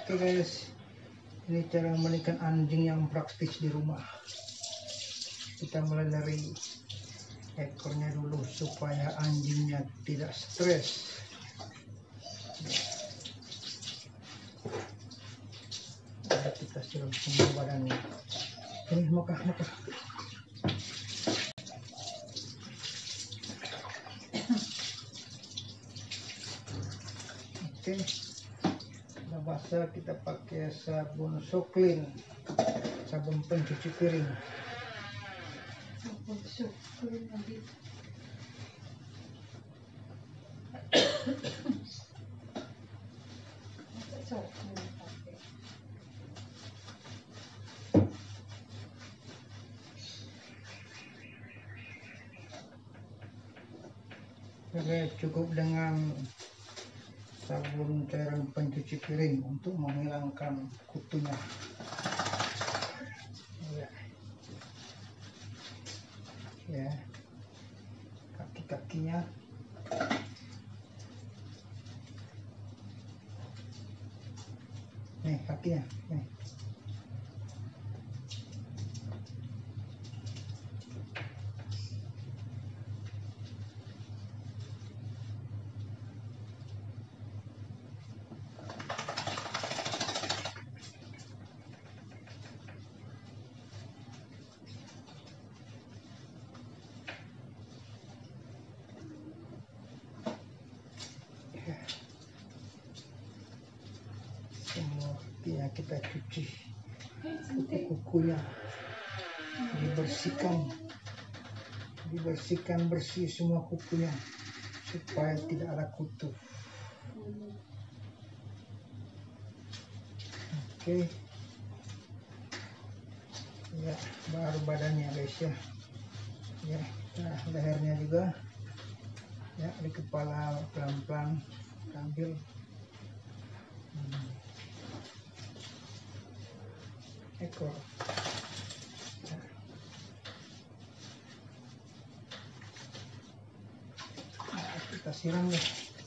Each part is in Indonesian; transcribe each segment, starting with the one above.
Oke guys, ini cara memandikan anjing yang praktis di rumah. Kita mulai dari ekornya dulu supaya anjingnya tidak stres. Nah, kita siram semua badannya. Ini maka. Oke, sudah basah, kita pakai sabun Soklin, sabun pencuci piring. Sabun Soklin lagi. Oke, cukup dengan sabun cairan pencuci piring untuk menghilangkan kutunya. Ya, kaki-kakinya. Nih kakinya, nih. Semua kakinya kita cuci, kuku-kukunya dibersihkan bersih semua kukunya supaya tidak ada kutu. Oke, ya, baru badannya guys ya. Ya, nah, lehernya juga. Ya, di kepala pelan-pelan ambil. Ekor. Nah, kita siram deh.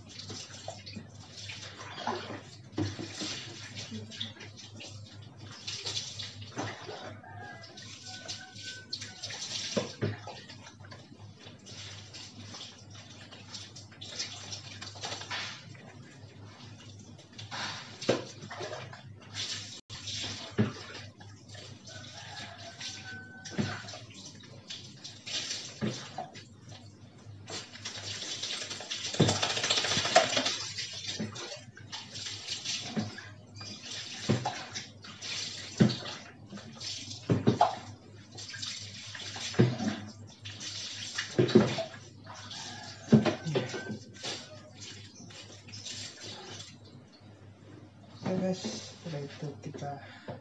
Oke guys, setelah itu kita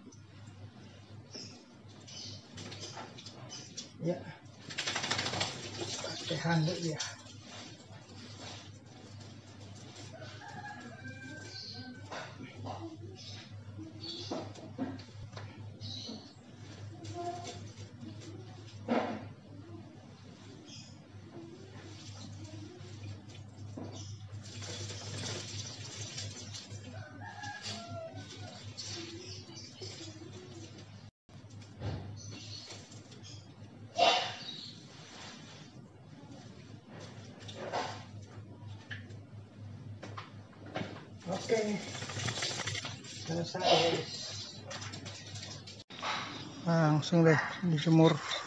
pakai handuk ya. Oke, selesai. Langsung deh dijemur.